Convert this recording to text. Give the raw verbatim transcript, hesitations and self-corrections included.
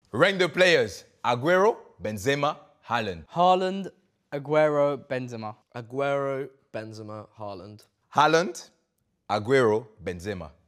Rank the players. Aguero, Benzema, Haaland. Haaland, Aguero, Benzema. Aguero, Benzema, Haaland. Haaland, Aguero, Benzema.